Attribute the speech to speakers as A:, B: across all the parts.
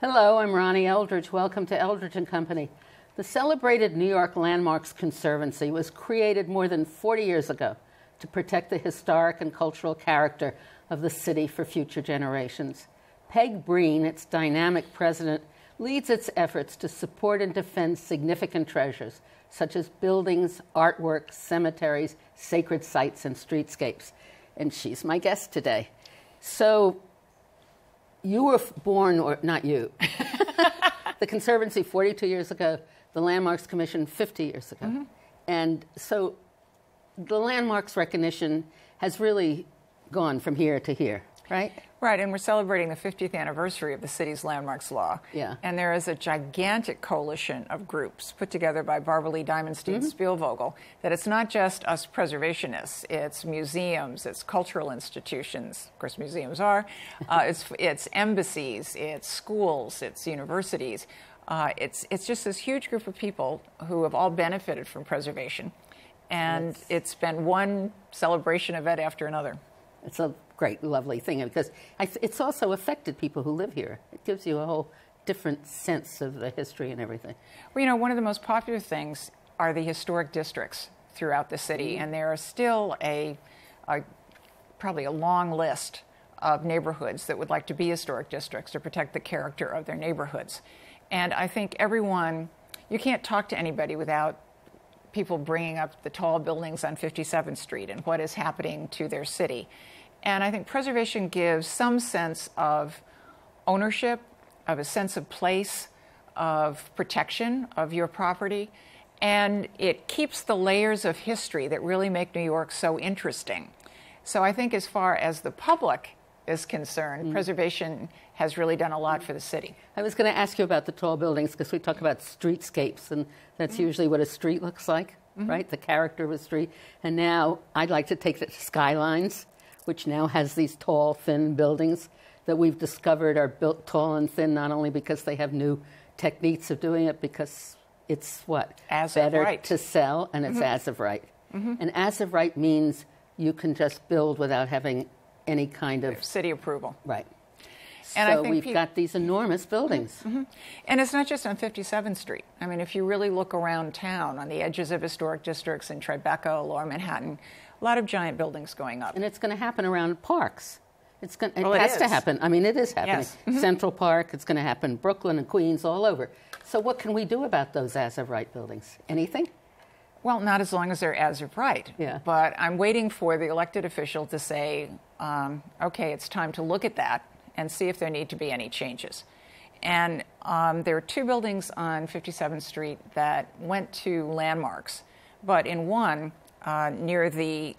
A: Hello, I'm Ronnie Eldridge. Welcome to Eldridge and Company. The celebrated New York Landmarks Conservancy was created more than 40 years ago to protect the historic and cultural character of the city for future generations. Peg Breen, its dynamic president, leads its efforts to support and defend significant treasures, such as buildings, artwork, cemeteries, sacred sites, and streetscapes. And she's my guest today. So, you were born, or not you, the Conservancy 42 years ago, the Landmarks Commission 50 years ago. Mm-hmm. And so the landmarks recognition has really gone from here to here, right?
B: Right, and we're celebrating the 50th anniversary of the city's landmarks law.
A: Yeah.
B: And there is a gigantic coalition of groups put together by Barbara Lee Diamondstein Spielvogel that it's not just us preservationists, it's museums, it's cultural institutions, of course museums are, it's embassies, it's schools, it's universities. It's just this huge group of people who have all benefited from preservation. And it's been one celebration event after another.
A: It's a great, lovely thing because it's also affected people who live here. It gives you a whole different sense of the history and everything.
B: Well, you know, one of the most popular things are the historic districts throughout the city, and there are still probably a long list of neighborhoods that would like to be historic districts to protect the character of their neighborhoods. And I think you can't talk to anybody without people bringing up the tall buildings on 57th Street and what is happening to their city. And I think preservation gives some sense of ownership, of a sense of place, of protection of your property, and it keeps the layers of history that really make New York so interesting. So I think as far as the public is concerned, preservation has really done a lot for the city.
A: I was going to ask you about the tall buildings because we talk about streetscapes, and that's usually what a street looks like, right? The character of a street. And now I'd like to take it to Skylines, which now has these tall, thin buildings that we've discovered are built tall and thin, not only because they have new techniques of doing it, because it's what?
B: As
A: better
B: of right.
A: to sell, and it's as of right. And as of right means you can just build without having any kind of
B: city approval.
A: Right.
B: And
A: so we've got these enormous buildings.
B: And it's not just on 57th Street. I mean, if you really look around town on the edges of historic districts in Tribeca, Lower Manhattan, a lot of giant buildings going up.
A: And it's going to happen around parks. It
B: Well,
A: has to happen. I mean, it is happening.
B: Yes.
A: Central Park, it's going to happen Brooklyn and Queens, all over. So what can we do about those as-of-right buildings? Anything?
B: Well, not as long as they're as of right.
A: Yeah.
B: But I'm waiting for the elected official to say, okay, it's time to look at that and see if there need to be any changes. And there are two buildings on 57th Street that went to landmarks, but in one, near the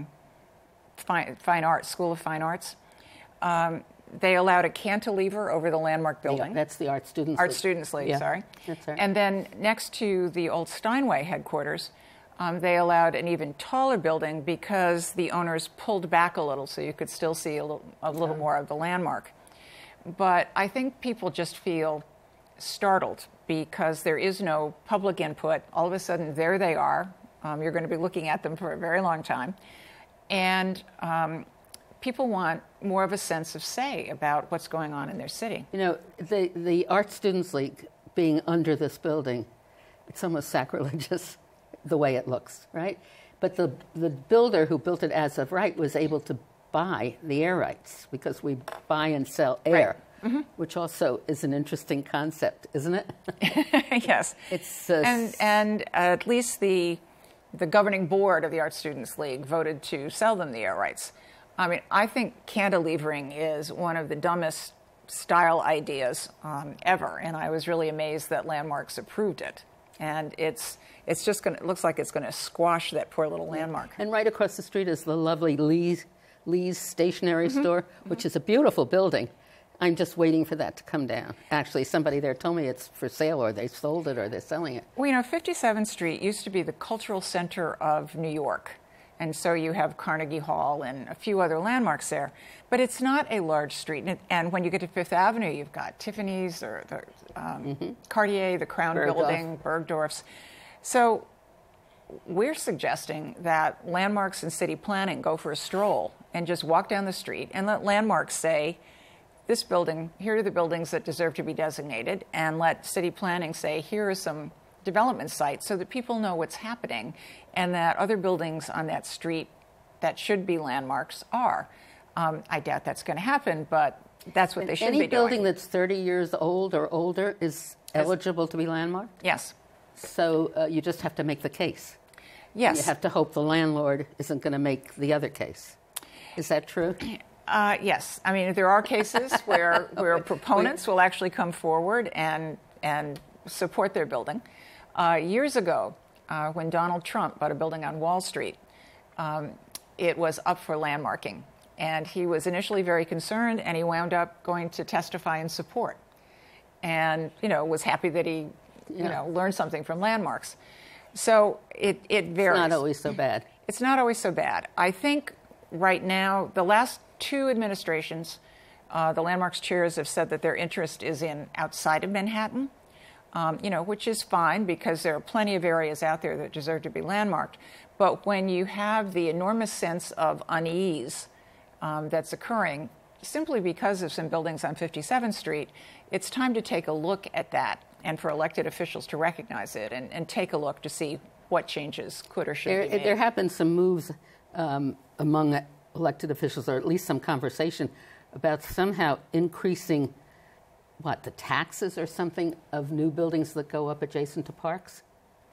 B: Fine Arts, School of Fine Arts, they allowed a cantilever over the landmark building.
A: Yeah, that's the Art Students
B: Art
A: League.
B: Students League,
A: Yeah,
B: sorry.
A: that's right.
B: And then next to the old Steinway headquarters, they allowed an even taller building because the owners pulled back a little so you could still see a little more of the landmark. But I think people just feel startled because there is no public input. All of a sudden, there they are. You're going to be looking at them for a very long time. And people want more of a sense of say about what's going on in their city.
A: You know, the Art Students League being under this building, it's almost sacrilegious the way it looks, right? But the builder who built it as of right was able to buy the air rights because we buy and sell air, which also is an interesting concept, isn't it?
B: Yes.
A: It's
B: and at least the governing board of the Art Students League voted to sell them the air rights. I mean, I think cantilevering is one of the dumbest style ideas ever, and I was really amazed that Landmarks approved it. And it's just going to, it looks like it's going to squash that poor little landmark.
A: And right across the street is the lovely Lee's stationery store, which is a beautiful building. I'm just waiting for that to come down. Actually, somebody there told me it's for sale, or they sold it, or they're selling it.
B: Well, you know, 57th Street used to be the cultural center of New York. And so you have Carnegie Hall and a few other landmarks there. But it's not a large street. And when you get to Fifth Avenue, you've got Tiffany's or the Cartier, the Crown Building, Bergdorf's. So we're suggesting that landmarks and city planning go for a stroll and just walk down the street and let landmarks say, this building, here are the buildings that deserve to be designated, and let city planning say, here are some development sites, so that people know what's happening and that other buildings on that street that should be landmarks are. I doubt that's going to happen, but that's what they should be doing.
A: Any building that's 30 years old or older is eligible to be landmarked?
B: Yes.
A: So you just have to make the case.
B: Yes.
A: You have to hope the landlord isn't going to make the other case. Is that true?
B: Yes. I mean, there are cases where proponents will actually come forward and support their building. Years ago, when Donald Trump bought a building on Wall Street, it was up for landmarking. And he was initially very concerned, and he wound up going to testify in support. And, was happy that he, learned something from landmarks. So it varies.
A: It's not always so bad.
B: It's not always so bad. I think right now, the last two administrations, the landmarks chairs have said that their interest is in outside of Manhattan, which is fine because there are plenty of areas out there that deserve to be landmarked. But when you have the enormous sense of unease that's occurring simply because of some buildings on 57th Street, it's time to take a look at that and for elected officials to recognize it and take a look to see what changes could or should be made.
A: There have been some moves among elected officials, or at least some conversation, about somehow increasing, the taxes or something of new buildings that go up adjacent to parks?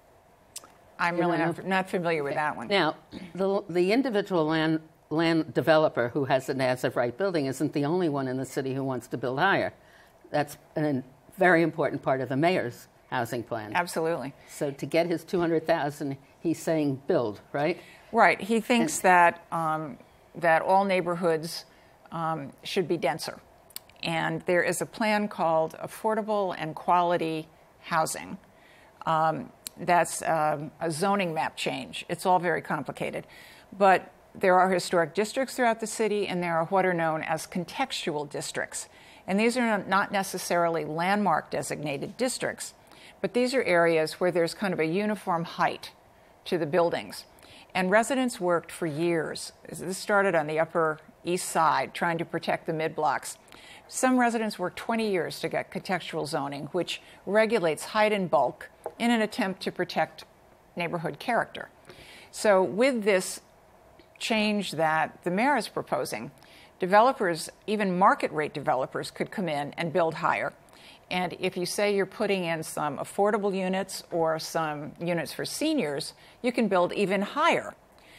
B: I'm really not familiar with that one.
A: Now, the individual land developer who has an as-of-right building isn't the only one in the city who wants to build higher. That's a very important part of the mayor's housing plan.
B: Absolutely.
A: So to get his $200,000, he's saying build, right?
B: Right. He thinks that all neighborhoods should be denser. And there is a plan called Affordable and Quality Housing. That's a zoning map change. It's all very complicated. But there are historic districts throughout the city, and there are what are known as contextual districts. And these are not necessarily landmark designated districts, but these are areas where there's kind of a uniform height to the buildings. And residents worked for years. This started on the Upper East Side, trying to protect the mid-blocks. Some residents worked 20 years to get contextual zoning, which regulates height and bulk in an attempt to protect neighborhood character. So with this change that the mayor is proposing, developers, even market rate developers, could come in and build higher. And if you say you're putting in some affordable units or some units for seniors, you can build even higher.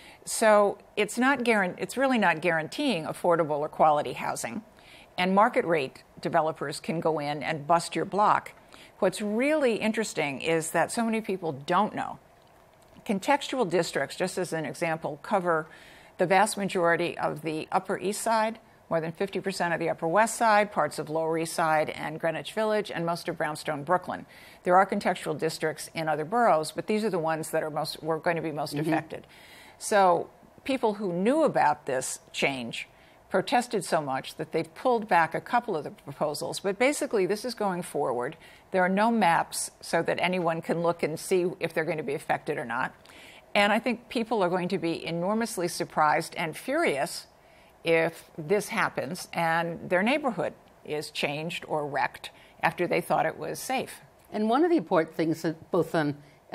B: So it's really not guaranteeing affordable or quality housing. And market rate developers can go in and bust your block. What's really interesting is that so many people don't know. Contextual districts, just as an example, cover the vast majority of the Upper East Side, more than 50% of the Upper West Side, parts of Lower East Side and Greenwich Village, and most of Brownstone, Brooklyn. There are contextual districts in other boroughs, but these are the ones that were going to be most affected. So people who knew about this change protested so much that they pulled back a couple of the proposals. But basically, this is going forward. There are no maps so that anyone can look and see if they're going to be affected or not. And I think people are going to be enormously surprised and furious if this happens and their neighborhood is changed or wrecked after they thought it was safe.
A: And one of the important things that both in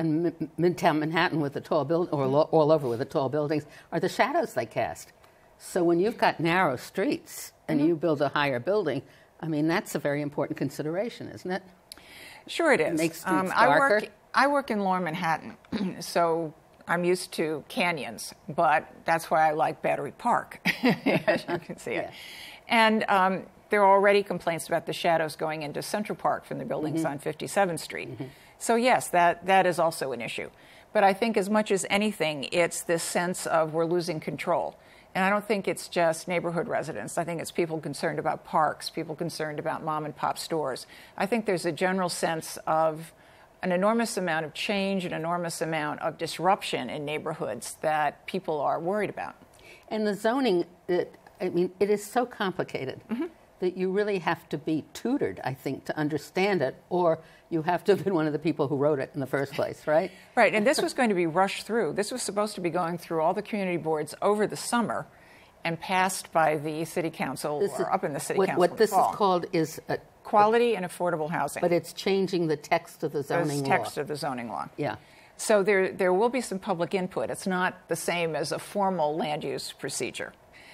A: Midtown Manhattan with the tall building, or all over with the tall buildings, are the shadows they cast. So when you've got narrow streets and you build a higher building, I mean, that's a very important consideration, isn't it?
B: Sure it is.
A: It makes streets darker.
B: I work in Lower Manhattan, so I'm used to canyons, but that's why I like Battery Park, as you can see it. And there are already complaints about the shadows going into Central Park from the buildings on 57th Street. So yes, that is also an issue. But I think as much as anything, it's this sense of we're losing control. And I don't think it's just neighborhood residents. I think it's people concerned about parks, people concerned about mom and pop stores. I think there's a general sense of an enormous amount of change, an enormous amount of disruption in neighborhoods that people are worried about.
A: And the zoning, it is so complicated that you really have to be tutored, I think, to understand it, or you have to have been one of the people who wrote it in the first place, right?
B: Right, and this was going to be rushed through. This was supposed to be going through all the community boards over the summer, and passed by the city council up in the city council.
A: What this is
B: fall.
A: called is
B: Quality and affordable housing.
A: But it's changing the text of the zoning law.
B: The text of the zoning law.
A: Yeah.
B: So there will be some public input. It's not the same as a formal land use procedure.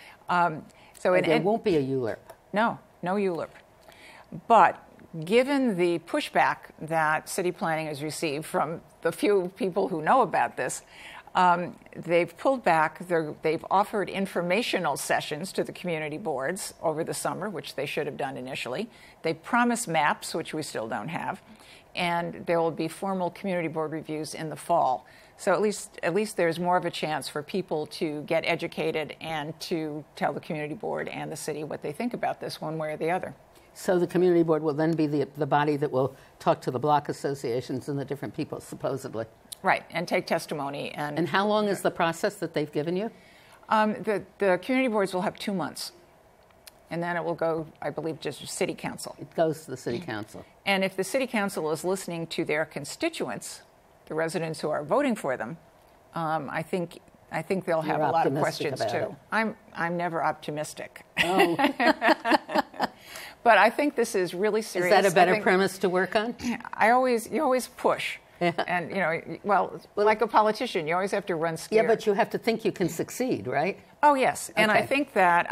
A: There won't be a ULURP.
B: No ULURP. But given the pushback that city planning has received from the few people who know about this, they've pulled back. They've offered informational sessions to the community boards over the summer, which they should have done initially. They promised maps, which we still don't have. And there will be formal community board reviews in the fall. So at least there's more of a chance for people to get educated and to tell the community board and the city what they think about this one way or the other.
A: So the community board will then be the body that will talk to the block associations and the different people, supposedly.
B: Right, and take testimony.
A: And how long is the process that they've given you?
B: The community boards will have 2 months. And then it will go, I believe, just to city council.
A: It goes to the city council.
B: And if the city council is listening to their constituents, the residents who are voting for them, I think they'll have a lot of questions too. I'm never optimistic.
A: Oh.
B: But I think this is really serious.
A: Is that a better premise to work on?
B: You always push.
A: Yeah.
B: And, like a politician, you always have to run scared.
A: Yeah, but you have to think you can succeed, right?
B: Oh, yes. And
A: okay.
B: I think that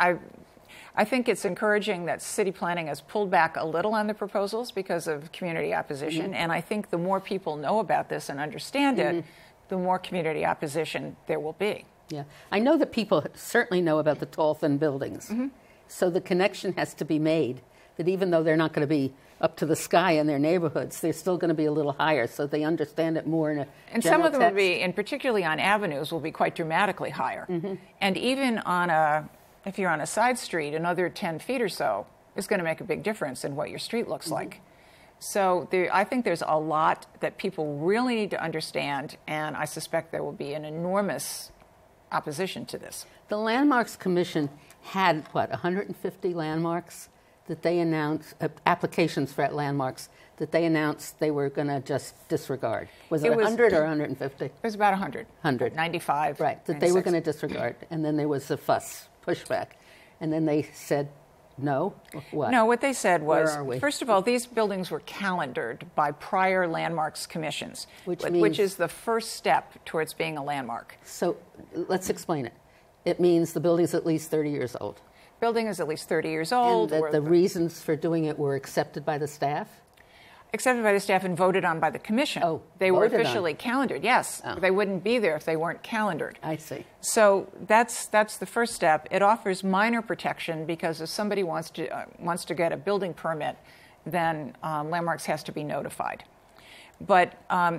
B: I think it's encouraging that city planning has pulled back a little on the proposals because of community opposition. Mm-hmm. And I think the more people know about this and understand it, the more community opposition there will be.
A: Yeah. I know that people certainly know about the tall, thin buildings. Mm-hmm. So the connection has to be made that even though they're not going to be up to the sky in their neighborhoods, they're still going to be a little higher, so they understand it more in a
B: And some of them will be, and particularly on avenues, will be quite dramatically higher. Mm-hmm. And even if you're on a side street, another 10 feet or so is going to make a big difference in what your street looks mm-hmm. like. So I think there's a lot that people really need to understand, and I suspect there will be an enormous opposition to this.
A: The Landmarks Commission had, 150 landmarks that they announced, applications for landmarks that they announced they were going to just disregard. Was it 100 or 150? It
B: was about 100.
A: 100.
B: 95.
A: Right, that
B: 96.
A: they were going to disregard. And then there was a pushback. And then they said, no? What?
B: No, what they said was,
A: Where are we?
B: First of all, these buildings were calendared by prior landmarks commissions, which is the first step towards being a landmark.
A: So let's explain it. It means the building's at least 30 years old.
B: Building is at least 30 years old.
A: And that the reasons for doing it were accepted by the staff?
B: Accepted by the staff and voted on by the commission.
A: Oh,
B: they were officially calendared, yes.
A: Oh.
B: They wouldn't be there if they weren't calendared.
A: I see.
B: So that's the first step. It offers minor protection because if somebody wants to get a building permit, then Landmarks has to be notified. But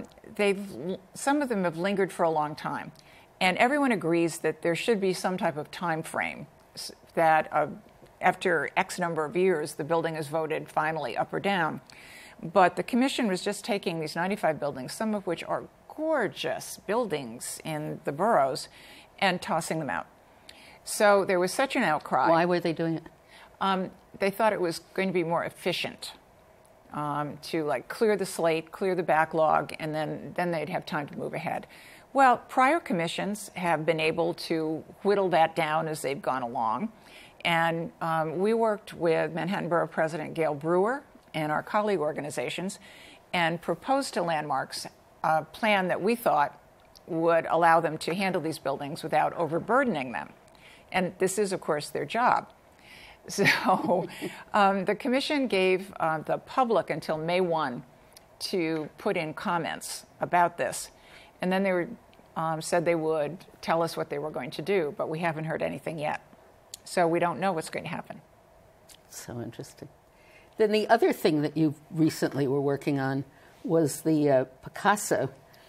B: some of them have lingered for a long time. And everyone agrees that there should be some type of time frame that after X number of years, the building is voted finally up or down. But the commission was just taking these 95 buildings, some of which are gorgeous buildings in the boroughs, and tossing them out. So there was such an outcry.
A: Why were they doing it?
B: They thought it was going to be more efficient to clear the slate, clear the backlog, and then they'd have time to move ahead. Well, prior commissions have been able to whittle that down as they've gone along. And we worked with Manhattan Borough President Gail Brewer and our colleague organizations and proposed to Landmarks a plan that we thought would allow them to handle these buildings without overburdening them. And this is, of course, their job. So the commission gave the public until May 1 to put in comments about this. And then they said they would tell us what they were going to do, but we haven't heard anything yet. So we don't know what's going to happen.
A: So interesting. Then the other thing that you recently were working on was the Picasso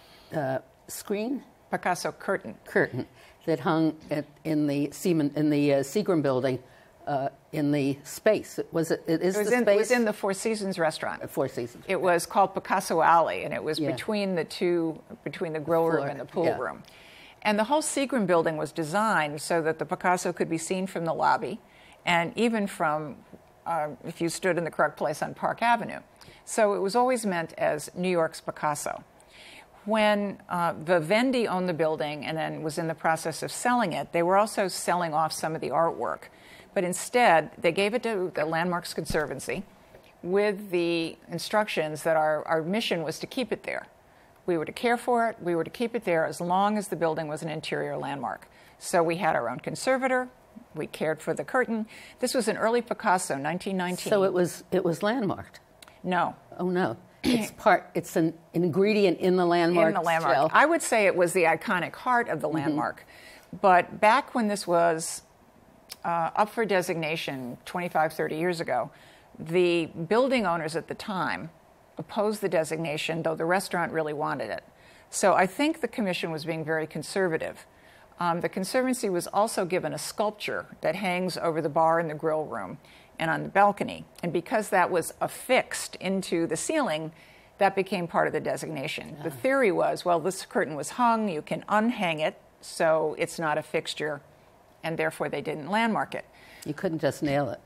A: screen?
B: Picasso curtain.
A: Curtain that hung in the Seagram building in the space. It was in
B: the Four Seasons restaurant.
A: Four Seasons.
B: It was called Picasso Alley, and it was between the grill room and the pool room. And the whole Seagram building was designed so that the Picasso could be seen from the lobby, and even from if you stood in the correct place on Park Avenue. So it was always meant as New York's Picasso. When Vivendi owned the building and then was in the process of selling it, they were also selling off some of the artwork. But instead, they gave it to the Landmarks Conservancy with the instructions that our mission was to keep it there. We were to care for it. We were to keep it there as long as the building was an interior landmark. So we had our own conservator. We cared for the curtain. This was an early Picasso, 1919.
A: So it was landmarked?
B: No.
A: Oh, no. It's an ingredient in the landmark.
B: In the landmark.
A: Shell.
B: I would say it was the iconic heart of the landmark. But back when this was up for designation 25, 30 years ago, the building owners at the time opposed the designation, though the restaurant really wanted it. So I think the commission was being very conservative. The Conservancy was also given a sculpture that hangs over the bar in the grill room and on the balcony. And because that was affixed into the ceiling, that became part of the designation. The theory was, well, this curtain was hung, you can unhang it, so it's not a fixture, and therefore they didn't landmark it.
A: You couldn't just nail it.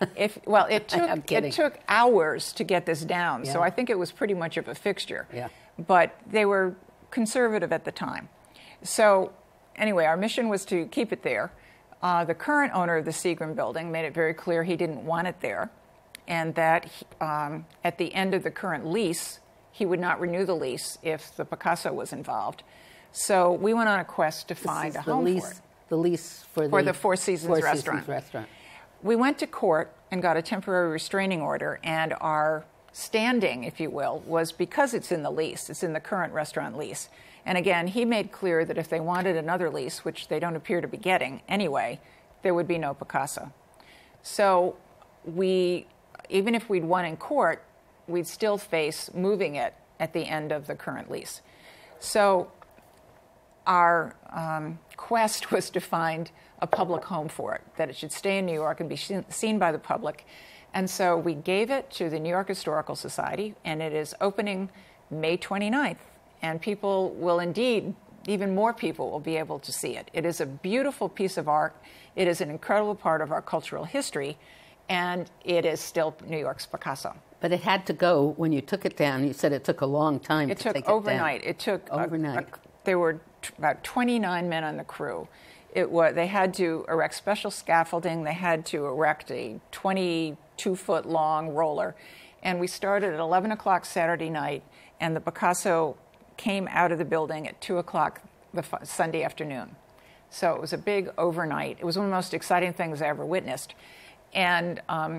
B: It took hours to get this down, so I think it was pretty much of a fixture.
A: Yeah.
B: But they were conservative at the time. So anyway, our mission was to keep it there. The current owner of the Seagram building made it very clear he didn't want it there, and that at the end of the current lease, he would not renew the lease if the Picasso was involved. So we went on a quest to find a home for it.
A: The lease for
B: the Four Seasons restaurant. We went to court and got a temporary restraining order, and our standing, if you will, was because it's in the lease. It's in the current restaurant lease. And again, he made clear that if they wanted another lease, which they don't appear to be getting anyway, there would be no Picasso. So even if we'd won in court, we'd still face moving it at the end of the current lease. So our quest was to find a public home for it, that it should stay in New York and be seen by the public. And so we gave it to the New York Historical Society, and it is opening May 29th. And people will indeed, even more people will be able to see it. It is a beautiful piece of art. It is an incredible part of our cultural history, and it is still New York's Picasso.
A: But it had to go when you took it down. You said it took a long time to take it down.
B: It took overnight. It took
A: overnight.
B: There were about 29 men on the crew. They had to erect special scaffolding. They had to erect a 22-foot long roller. And we started at 11 o'clock Saturday night, and the Picasso came out of the building at 2 o'clock the Sunday afternoon. So it was a big overnight. It was one of the most exciting things I ever witnessed. And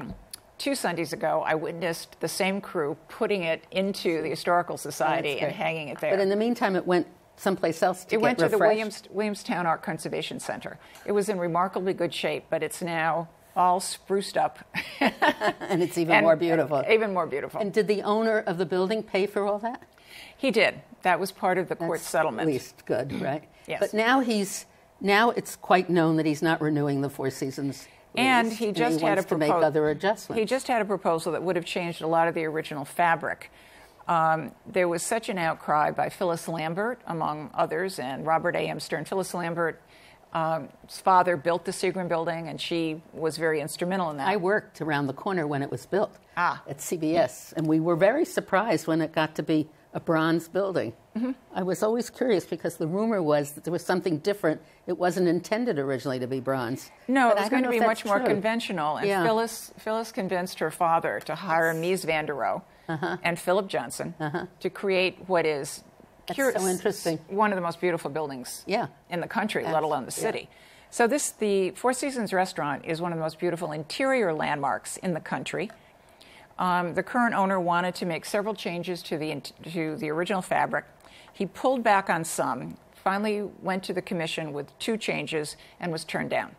B: 2 Sundays ago, I witnessed the same crew putting it into the Historical Society and hanging it there.
A: But in the meantime, it went someplace else to
B: It went to the
A: refreshed.
B: Williamstown Art Conservation Center. It was in remarkably good shape, but it's now all spruced up.
A: And it's even more beautiful.
B: Even more beautiful.
A: And did the owner of the building pay for all that?
B: He did. That was part of the court settlement.
A: At least good, right?
B: Yes.
A: But now it's quite known that he's not renewing the Four Seasons.
B: And he just had
A: to make other adjustments.
B: He just had a proposal that would have changed a lot of the original fabric. There was such an outcry by Phyllis Lambert, among others, and Robert A. M. Stern. Phyllis Lambert's father built the Seagram building, and she was very instrumental in that.
A: I worked around the corner when it was built at CBS, and we were very surprised when it got to be a bronze building. Mm-hmm. I was always curious because the rumor was that there was something different. It wasn't intended originally to be bronze.
B: No,
A: but
B: it was going to be much more conventional. And Phyllis convinced her father to hire Mies van der Rohe and Philip Johnson to create what is
A: so interesting.
B: One of the most beautiful buildings in the country, let alone the city. So the Four Seasons restaurant is one of the most beautiful interior landmarks in the country. The current owner wanted to make several changes to the original fabric. He pulled back on some, finally went to the commission with 2 changes, and was turned down.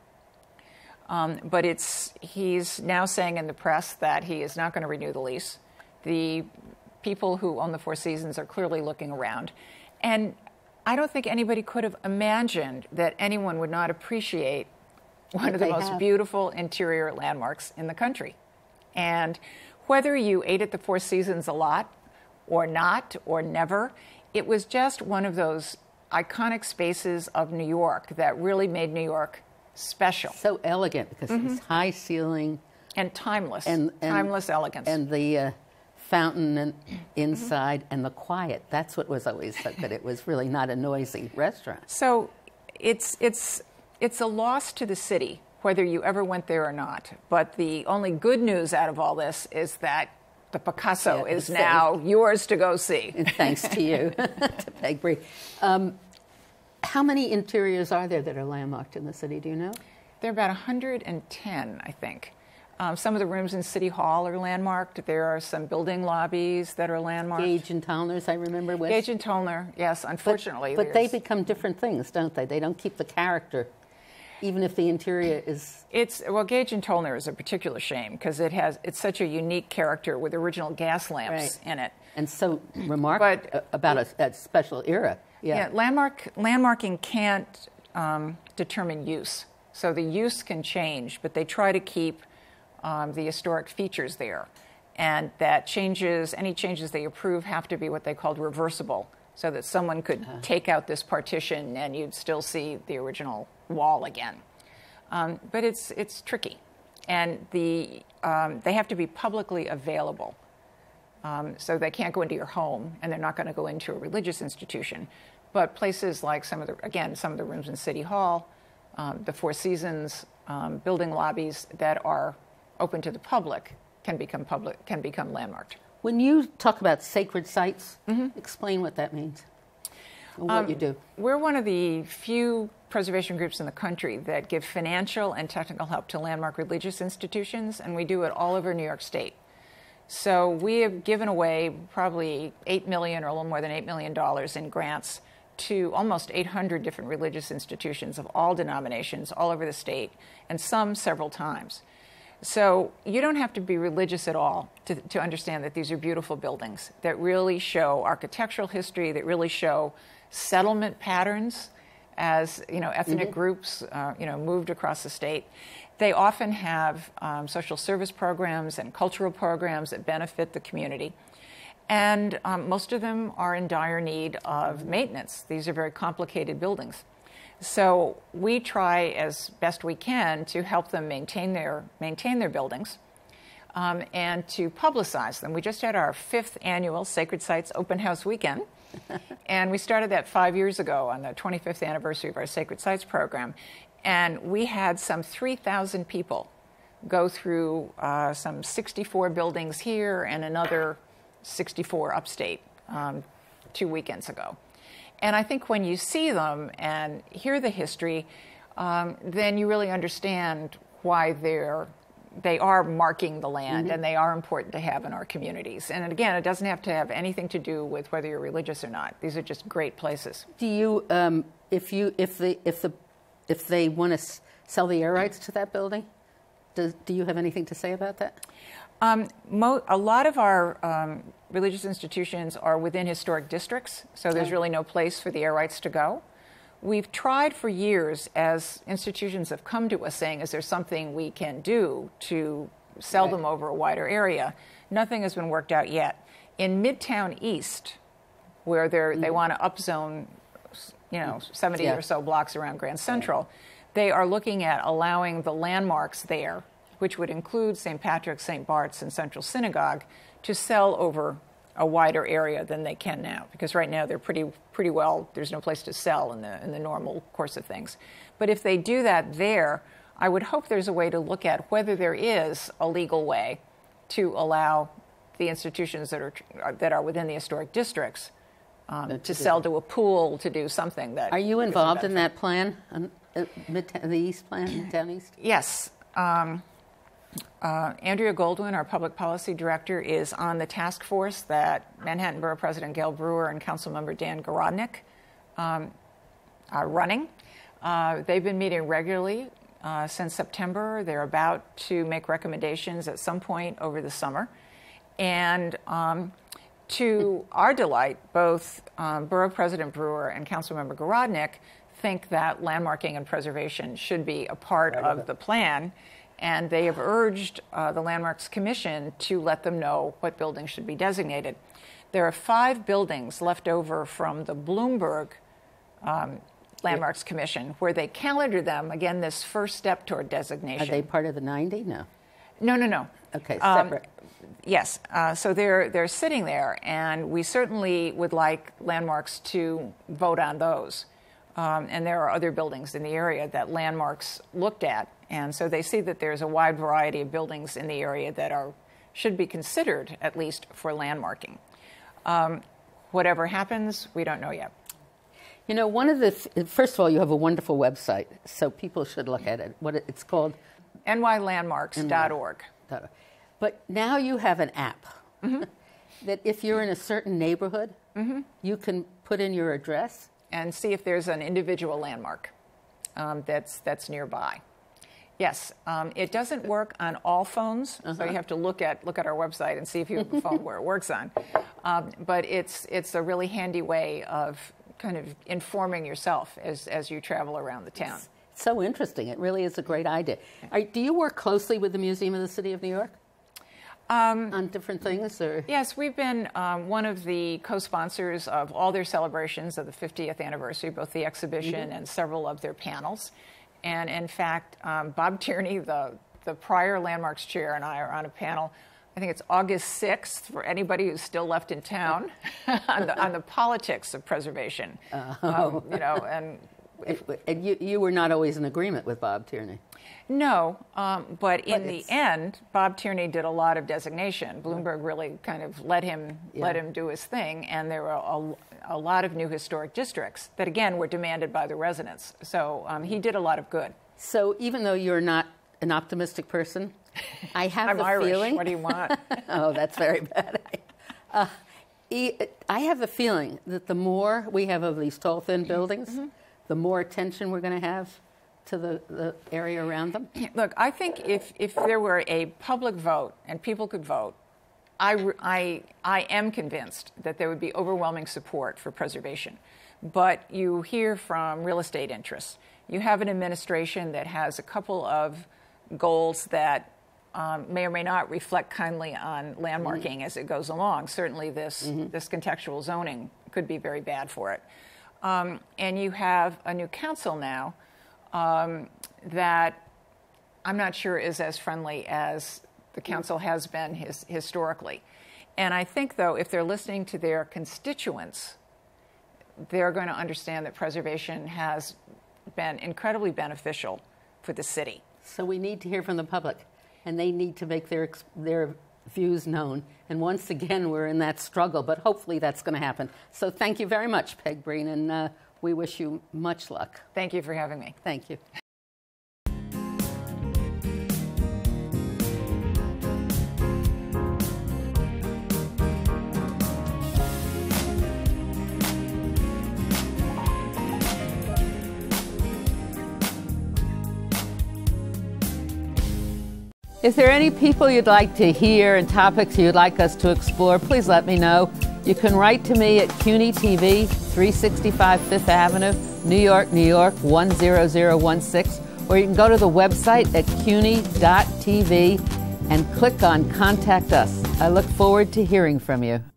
B: But he's now saying in the press that he is not going to renew the lease. The people who own the Four Seasons are clearly looking around. And I don't think anybody could have imagined that anyone would not appreciate one of the most beautiful interior landmarks in the country. And whether you ate at the Four Seasons a lot or not or never, it was just one of those iconic spaces of New York that really made New York special.
A: So elegant because it was high ceiling.
B: And timeless. Timeless elegance.
A: And the fountain and inside, and the quiet. That's what was always so good. It was really not a noisy restaurant.
B: So it's a loss to the city, whether you ever went there or not. But the only good news out of all this is that the Picasso is now yours to go see.
A: Thanks to you, to Peg Breen. How many interiors are there that are landmarked in the city? Do you know?
B: There are about 110, I think. Some of the rooms in City Hall are landmarked. There are some building lobbies that are landmarked.
A: Gage and Tollner's, I remember.
B: Gage and Tollner, yes, unfortunately.
A: But they become different things, don't they? They don't keep the character, even if the interior is...
B: Well, Gage and Tollner is a particular shame because it's such a unique character with original gas lamps in it.
A: And so remarkable about a special era.
B: Yeah, landmarking can't determine use. So the use can change, but they try to keep the historic features there. And that any changes they approve have to be what they called reversible, so that someone could take out this partition and you'd still see the original wall again. But it's tricky. And they have to be publicly available. So they can't go into your home, and they're not going to go into a religious institution. But places like some of the rooms in City Hall, the Four Seasons, building lobbies that are open to the public can become landmarked.
A: When you talk about sacred sites, explain what that means, or what you do.
B: We're one of the few preservation groups in the country that give financial and technical help to landmark religious institutions, and we do it all over New York State. So we have given away probably $8 million or a little more than $8 million in grants to almost 800 different religious institutions of all denominations all over the state, and some several times. So you don't have to be religious at all to understand that these are beautiful buildings that really show architectural history, that really show settlement patterns as ethnic groups moved across the state. They often have social service programs and cultural programs that benefit the community. And most of them are in dire need of maintenance. These are very complicated buildings. So we try as best we can to help them maintain their buildings and to publicize them. We just had our 5th annual Sacred Sites Open House Weekend. And we started that 5 years ago on the 25th anniversary of our Sacred Sites program. And we had some 3,000 people go through some 64 buildings here and another 64 upstate 2 weekends ago. And I think when you see them and hear the history, then you really understand why they are marking the land and they are important to have in our communities. And again, it doesn't have to have anything to do with whether you're religious or not. These are just great places.
A: Do you, if they want to sell the air rights to that building, do you have anything to say about that?
B: A lot of our religious institutions are within historic districts, so there's really no place for the air rights to go. We've tried for years, as institutions have come to us saying, is there something we can do to sell them over a wider area? Nothing has been worked out yet. In Midtown East, where they want to upzone 70 or so blocks around Grand Central, they are looking at allowing the landmarks there, which would include St. Patrick's, St. Bart's, and Central Synagogue, to sell over a wider area than they can now. Because right now they're pretty well, there's no place to sell in the normal course of things. But if they do that there, I would hope there's a way to look at whether there is a legal way to allow the institutions that are within the historic districts to sell to a pool, to do something that...
A: Are you involved in that plan, the East plan, Midtown East?
B: Yes. Andrea Goldwyn, our public policy director, is on the task force that Manhattan Borough President Gail Brewer and Councilmember Dan Garodnick are running. They've been meeting regularly since September. They're about to make recommendations at some point over the summer. And to our delight, both Borough President Brewer and Councilmember Garodnick think that landmarking and preservation should be a part of the plan. And they have urged the Landmarks Commission to let them know what buildings should be designated. There are 5 buildings left over from the Bloomberg Landmarks Commission where they calendared them, again, this first step toward designation.
A: Are they part of the 90? No.
B: No.
A: Okay, separate.
B: Yes, so they're sitting there, and we certainly would like landmarks to vote on those. And there are other buildings in the area that landmarks looked at, and so they see that there's a wide variety of buildings in the area that should be considered, at least, for landmarking. Whatever happens, we don't know yet.
A: You know, one of the first of all, you have a wonderful website, so people should look at it. What it's called?
B: nylandmarks.org.
A: But now you have an app that if you're in a certain neighborhood, you can put in your address
B: and see if there's an individual landmark that's nearby. Yes, it doesn't work on all phones, so you have to look at our website and see if you have a phone where it works on. But it's a really handy way of kind of informing yourself as you travel around the town.
A: It's so interesting. It really is a great idea. Do you work closely with the Museum of the City of New York? On different things? Or?
B: Yes, we've been one of the co-sponsors of all their celebrations of the 50th anniversary, both the exhibition and several of their panels. And in fact, Bob Tierney, the prior Landmarks chair, and I are on a panel, I think it's August 6th, for anybody who's still left in town, on the politics of preservation. You know, and
A: you were not always in agreement with Bob Tierney.
B: No, but in the end, Bob Tierney did a lot of designation. Bloomberg really kind of let him do his thing, and there were a lot of new historic districts that, again, were demanded by the residents. So he did a lot of good.
A: So even though you're not an optimistic person, I have
B: I'm
A: the
B: Irish.
A: feeling.
B: What do you want?
A: Oh, that's very bad. I have the feeling that the more we have of these tall, thin buildings, the more attention we're going to have to the area around them.
B: Look, I think if there were a public vote and people could vote, I am convinced that there would be overwhelming support for preservation. But you hear from real estate interests. You have an administration that has a couple of goals that may or may not reflect kindly on landmarking as it goes along. Certainly this contextual zoning could be very bad for it. And you have a new council now that I'm not sure is as friendly as the council has been historically. And I think, though, if they're listening to their constituents, they're going to understand that preservation has been incredibly beneficial for the city.
A: So we need to hear from the public, and they need to make their views known. And once again, we're in that struggle, but hopefully that's going to happen. So thank you very much, Peg Breen, and we wish you much luck.
B: Thank you for having me.
A: Thank you. If there are any people you'd like to hear and topics you'd like us to explore, please let me know. You can write to me at CUNY TV, 365 Fifth Avenue, New York, New York, 10016, or you can go to the website at cuny.tv and click on Contact Us. I look forward to hearing from you.